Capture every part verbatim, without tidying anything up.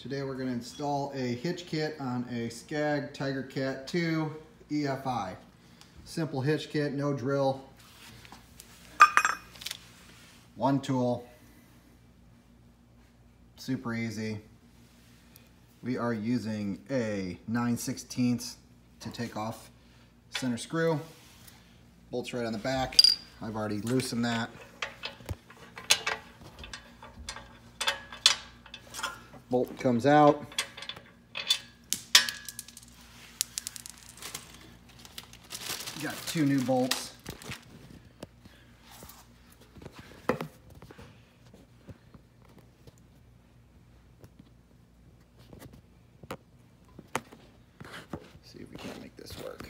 Today we're going to install a hitch kit on a Scag Tiger Cat two E F I. Simple hitch kit, no drill. One tool. Super easy. We are using a nine sixteenths to take off center screw. Bolts right on the back. I've already loosened that. Bolt comes out. Got two new bolts. See if we can't make this work.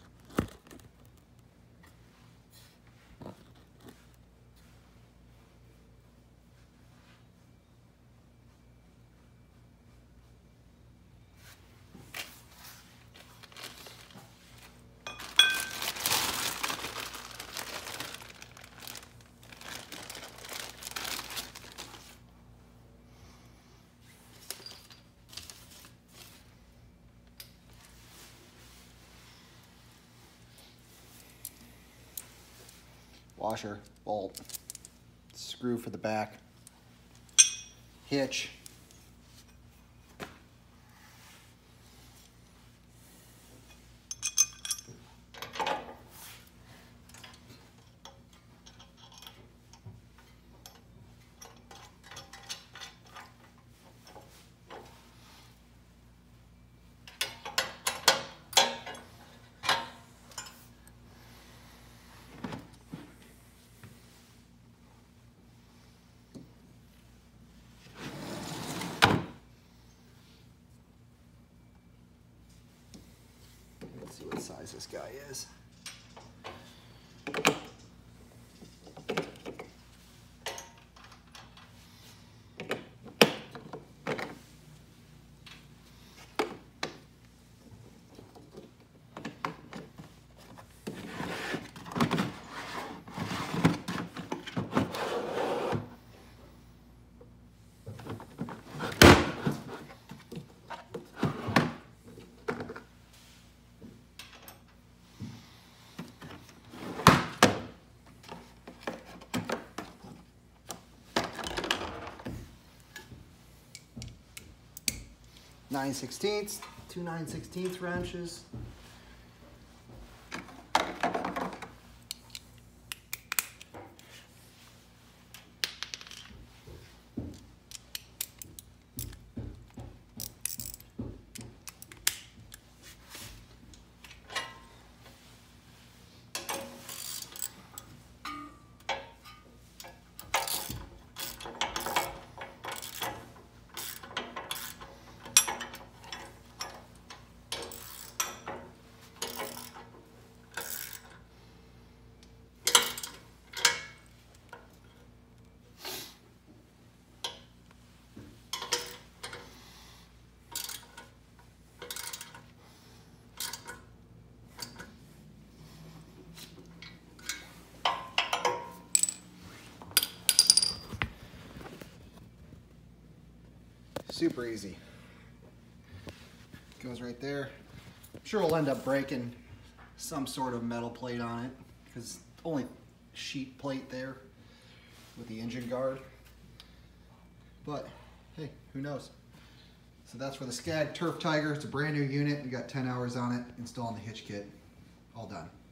Washer, bolt, screw for the back, hitch, see what size this guy is. nine sixteenths, two nine sixteenths wrenches. Super easy. Goes right there. I'm sure we'll end up breaking some sort of metal plate on it because only sheet plate there with the engine guard. But hey, who knows? So that's for the Scag Turf Tiger. It's a brand new unit. We got ten hours on it. Installing the hitch kit. All done.